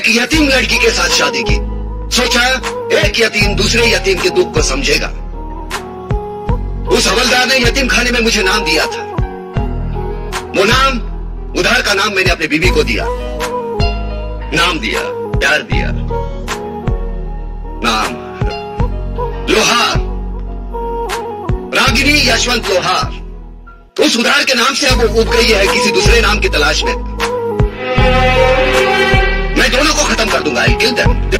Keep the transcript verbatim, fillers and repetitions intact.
एक यतीम लड़की के साथ शादी की। सोचा एक यतीम दूसरे यतीम के दुख को समझेगा। उस हवलदार ने यतीम खाने में मुझे नाम दिया था। वो नाम, उधार का नाम मैंने अपनी बीवी को दिया। नाम दिया, प्यार दिया। नाम लोहार, रागिनी यशवंत लोहार। उस उधार के नाम से अब वो उब गई है किसी दूसरे नाम की तलाश में। मैं दोनों को खत्म कर दूंगा। I kill them.